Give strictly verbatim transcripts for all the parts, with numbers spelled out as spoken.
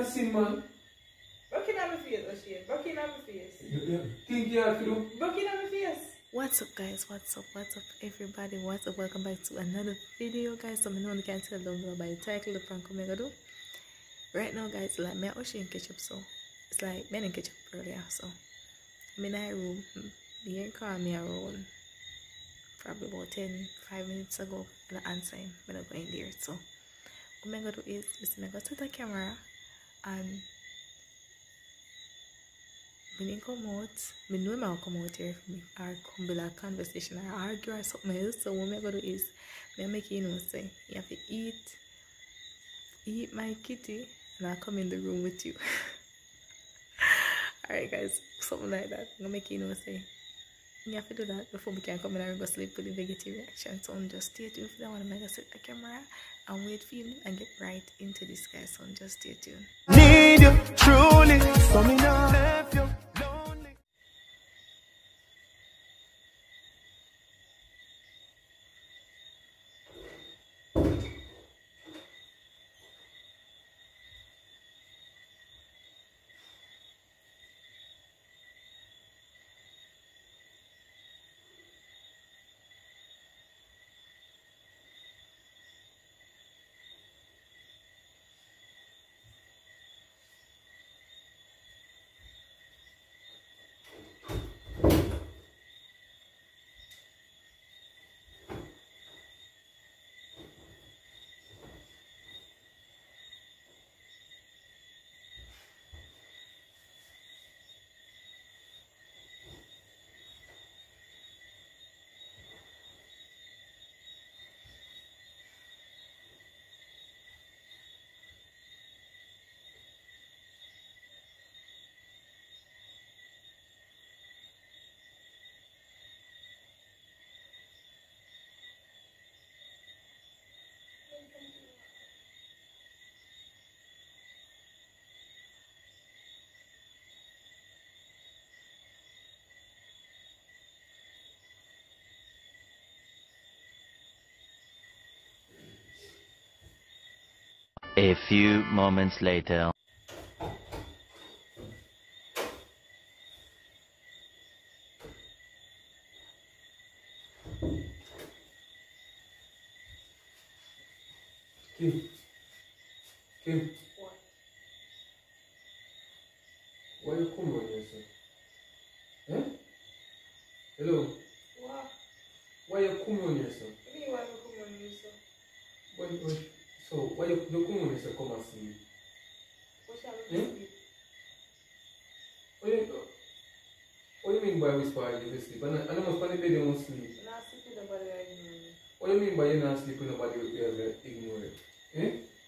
a sin, man. Broken on my face, O'Shane. Broken on my face. Yeah. Think you have to do? Broken on my face. What's up, guys? What's up? What's up, everybody? What's up? Welcome back to another video, guys. So, I know you can tell down below by the title, the prank I'm gonna do. Right now, guys, like me and O'Shane catch up, so it's like me and catch up earlier, so I'm in my room. The air called me around probably about ten, five minutes ago, and I answer him when I go in there. So, what I'm gonna do is, I'm gonna set the camera and when he come out, I know him come out here for me, or come be like conversation or argue or something else. So what I'm gonna do is, I make you know say, you have to eat, eat my kitty, and I'll come in the room with you. Alright guys, something like that. I'm gonna make you know say, you have to do that before we can come in and go sleep with the negative reaction. So just stay tuned for that one. I'm gonna set the camera and wait for you and get right into this, guys. So just stay tuned. Need you truly, so me not left you lonely. A few moments later. Kim. Kim. What? Why you come on yourself? Eh? Hello? What? Why you come on yourself? What do you want to come on yourself? Why, why, so, why you, you come on yourself come and sleep? What shall we Eh? sleep? What do you, what do you mean by whisper you sleep? And I, I know funny bed you won't sleep. I'm not sleeping nobody right now. What do you mean by you not sleeping nobody you ever ignore it? Eh?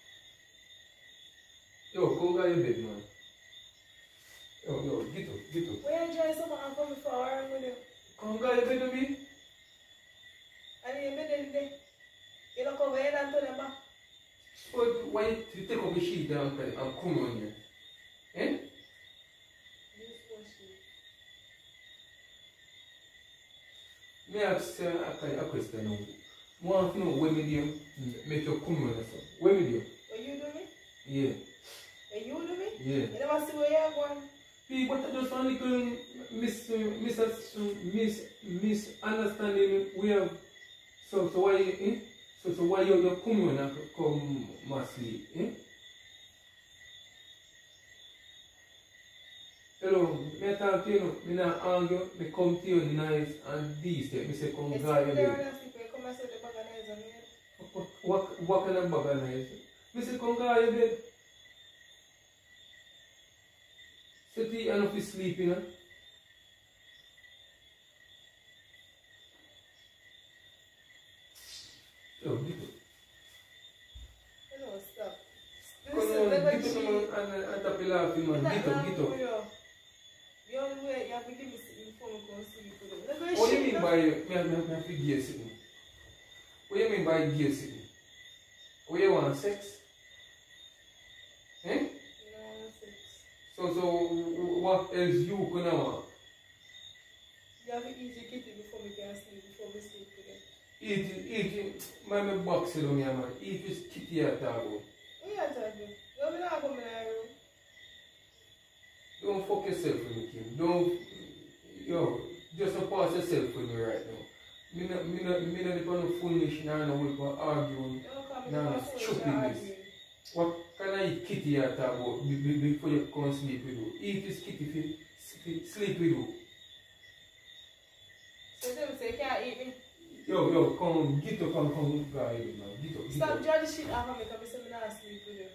Yo, come get your bed, man. Yo, yo, get up, get up. Where you enjoy someone and come before I run with you? Come get your bed with me. And you made it there. You don't cover your hand to them back. But why you you take off your sheet down and and come on here? Eh? This was shit. Me ask uh, a, a question now. I want to know when me do make you come on yourself. When me do? What you do me? Yeah. What you do me? Yeah. You never see where you're going? P, but I just want little mis, mis, mis, misunderstanding we have. So, so why, eh? So, so why you, you come on and come and sleep, eh? Hello, me talk to you, no. Me not argue, me come to you nice and decent. Me say come You guy sit your there bed. and sleep. You come and sit the bag of knives on me. What, what, what kind of bag of knives? Me say come guy your bed. Sit here and if you sleep, you know. Yo, get up. You know, stop. Come on, get up man, and, and tap your laughing man. Get up, get up. The only way you have to give me something before we go sleep. What do you mean by, me, me, me have to gear sitting? What do you mean by gear sitting? What you want, sex? Eh? So, so what else you gonna want? You have to eat your kitty before we can sleep, before we sleep together. Eat, eat, my box it on here, man. Eat this kitty at all. What are you talking? You have not come in our room. come fuck yourself with me, Kim. Don't, yo, just don't pass yourself with me right now. Me not, me not, me not depend on foolish, nah, no, we go arguing, nah, no, stupidness. What can I eat kitty at about before you come sleep with you? Eat this kitty if you sleep with you. So them say you can't eat me? Yo, yo, come, get up and come, go ahead, man. Get up, get Stop up. judging shit off of me because I say I not sleep with you.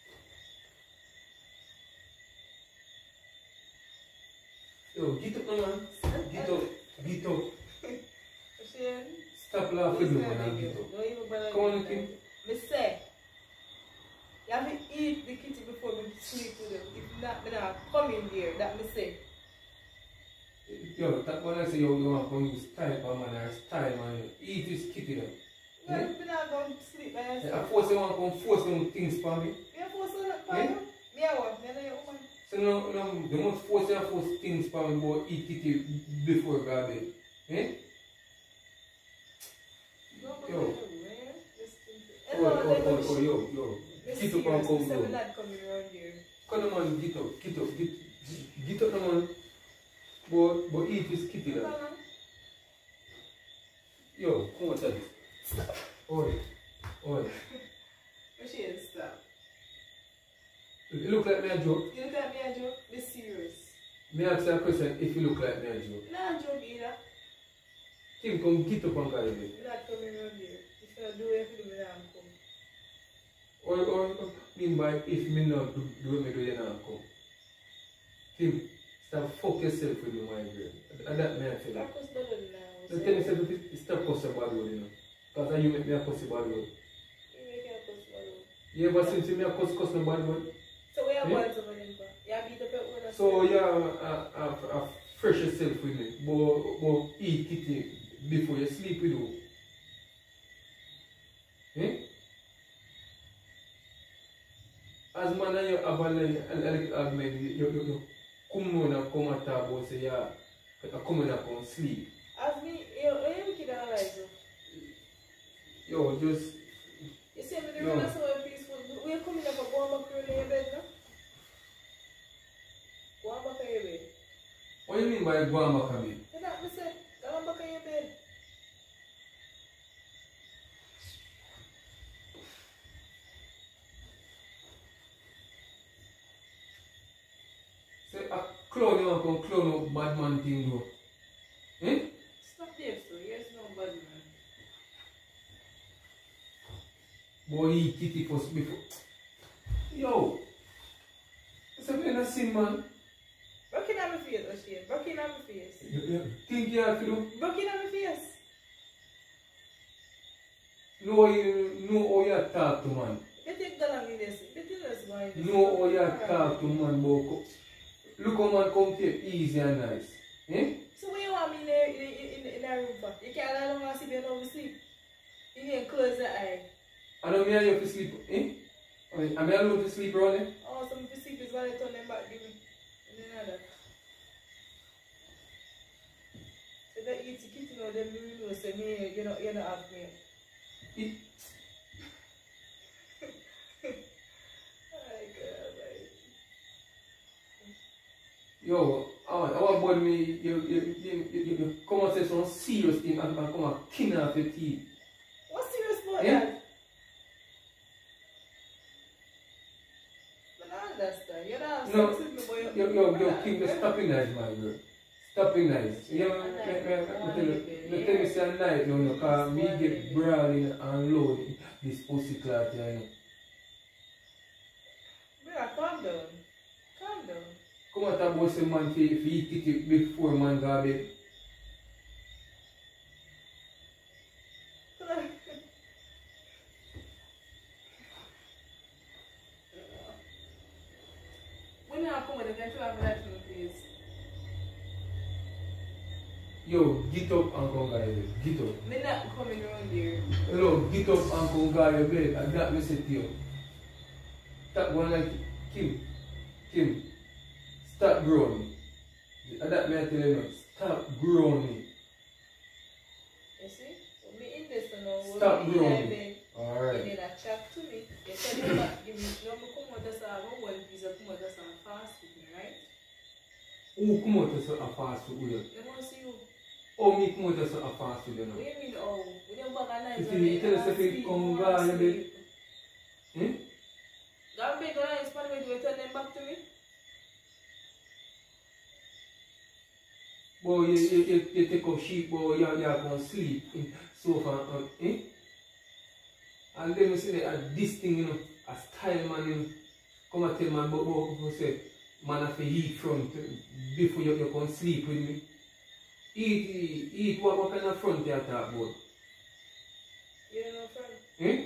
Yo, get up, man. Get up, get up. Shane, Stop laughing with me, listen, man. nigga. Get up. Don't even bother Come on, me. Kim. Me say, you have to eat the kitty before me sleep with you. If not, me not come in there. That me say. Yo, that one I say yo, you want to use type of man or style man. Eat this kitty then. Well, Yeah. me not going to sleep by I yourself. force you want to come force them things for me. Me a force on that for Yeah. you. Me a what? Me a know your woman. So no, no, the most force you force things for me about eat kitty before go to bed. Eh? Don't Yo. go to the way. Listen to- Oh, Hello, oh, then oh, me oh, yo, yo. Me Get up and serious. come Me say me down. not coming around here. Come on, man, get up, get up, get, get up, man. But, but eat this kitty Come then. on. Yo, come on, Charlie. Oi, oi. Me Shane, stop. You look like me a joke. You look at me a joke? Be serious. Me ask you a question if you look like me a joke. Not a joke either. Kim, come get up and go to bed. Me not coming around here. If you do it, you do me not come. Or, or, or mean by if me not do, do me do you not come. Kim, stop fuck yourself with me, my girl. And that me I tell you. That was better than now. So tell me something, if stop cussing bad word, you know. Because you make me a cussy bad word. You make it a possible. You ever since you me a cuss cuss no bad word? So where you Yeah. going to them for? You beat up your own. So you are a, a, a fresh yourself with me. But, but eat kitty before you sleep with you. Eh? As man and you have a little argument, you, you, you come on and come and talk about say yeah, you come on and come sleep. As me, you, you wicked analyze you. Yo, just, You see me the No. room that's so peaceful. We are coming up and go back in your bed now. Go back in your bed. what do you mean by going back a bit? You know what I say? Go back in your bed. Say a clown you want to come clown up bad man thing though. Eh? Stop there, so here's no bad man. Boy, he kitty first before. Yo! It's a kind of sin, man. Broken on my face, O'Shane. Broken on my face. You, you think you have to do? Broken on my face. Know you know how you talk to man. You take that long in this. You think that's going to Know how you talk to man, but look how man come take easy and nice. Eh? So what you want me in a, in, in, in a room for? You can't allow me to sit there and oversleep. You need to close the eye. I don't mean you to sleep. Eh? I mean, am I allowed to sleep around eh? Oh, some to sleep is why they turn them back, give me. And then all that. So that eat the kitty now, then you know, say me, you know, you know, have me. It, Oh, God, right. yo, I want about me, you, you, you, you, you come and say some serious thing and, and come and king off your teeth. What's serious about Yeah. that? But I understand. You don't have No, sex with me, but you... Yo, yo, yo, Yeah, King, yeah. stop being nice, my girl. Stop being nice. You know, me, me, me, me tell you, me tell me say nice, no, no, because me get brawling and load this pussy clot, you know. Bro, calm down. Calm down. Come on, talk about some man, if you eat it before man go to bed. When you come with a gentle have that to me, please. Yo, get up and come to your bed. Get up. Me not coming around here. Hello, get up and come to your bed. And that me say to you. Stop going like, Kim, Kim, stop groaning. And that me I tell you now, stop groaning. You see? So me in this and now. Stop me in groaning. bed. Alright. You need a chat to me. You tell me that give me no me come out just have one piece of come out just and fast with me, right? who come out as a fast food with you? They want to see you. Or me come out as a fast food, you know? What do you mean, oh? We don't back at night. If you tell us if you come back a bit. Hmm? That big guy is funny when you return them back to me. Boy, you, you, you, you take up sheep, boy, you, you are going to sleep in sofa, um, eh? And then you see that this thing, you know, a style man, you know, come and tell man, but, but, but say, man have to eat front before you, you can sleep with me. Eat, eat, eat what, what kind of front you talk about? You don't know front? Eh?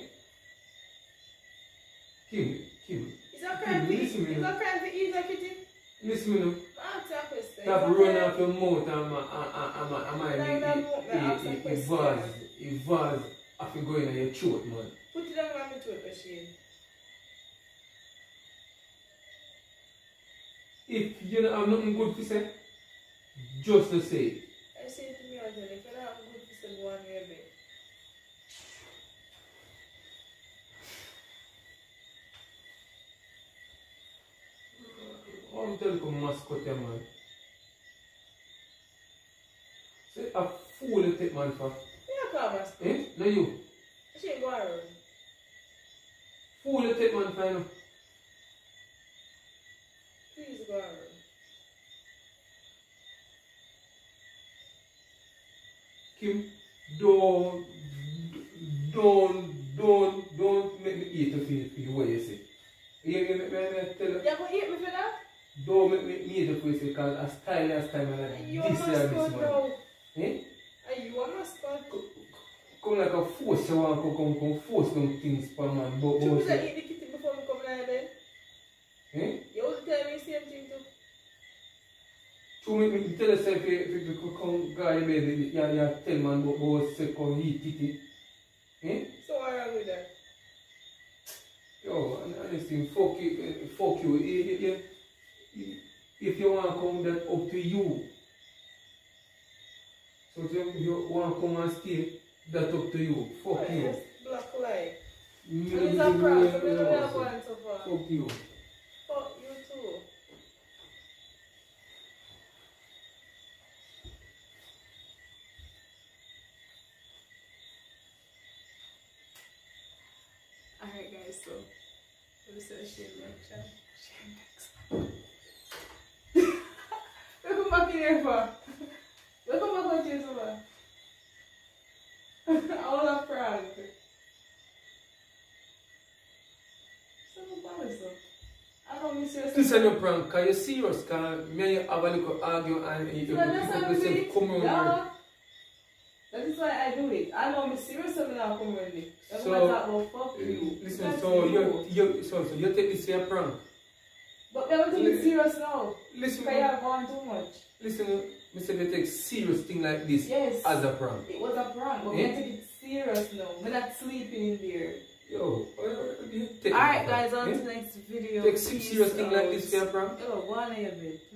Kim, Kim. Is that crime to eat? Listen me Is now. that crime to eat, Kitty? Listen me now. Answer a question. Stop running off your mouth and my No, no, no, no, ask a it question. vase, it vase have to go in your throat, man. Put it down on my throat machine. If you don't have nothing good to say, just to say it. I say it to me again, if I don't have good to say, go on your bed. I'm telling you, mascot, man. Say a fool you take, man, for. Yeah, come on. Eh? No, you. She ain't going around. Fool you take, man, for, you know. Please go around. Kim, don't, don't, don't, don't make me eat the food for the way you say. You hear me, me, me tell you? You go eat me for that? Don't make me eat the food because a style and style man like You a this and this mascot man. now. Eh? Are you a mascot? Come like a force, you want to come, come force them things for man. But, You but should say, eat the kitty before we come in bed. eh? You always tell me the same thing too. To make me tell yourself if you could come guy baby, you you tell man but but say come eat it. Eh? So what wrong with that? Yo, and honestly, fuck you, eh, fuck you. Eh, eh, eh, If you want to come, that up to you. So if you, you want to come and stay, that up to you. Fuck Oh, you. yes, black lie. Me And it's no a do prank, the so we don't way have you one want, so far. so fuck you. Fuck you too. Alright guys, so this is a shame lecture. Shame next. Welcome back in here for. Welcome back on Tuesday. All a prank. So bad so. I don't miss you. This is your prank, because you're serious, because me and you have a little argue and you So pick that's up how we do yourself, it. come on. Yeah. That is why I do it. I know I'm serious and I'm come with it. That's So, why I talk about fuck you. Listen, That's so you. you, you, so, so you take this here prank. But they don't take it serious now. Listen, Because you have gone too much. listen, me say they take serious thing like this Yes. as a prank. It was a prank, but Eh? we take it serious now. We're not sleeping in there. Yo, uh, you take Alright it, guys, on eh? to the next video. Take six Peace serious thing like out. this for a prank. Yo, go on in your bed.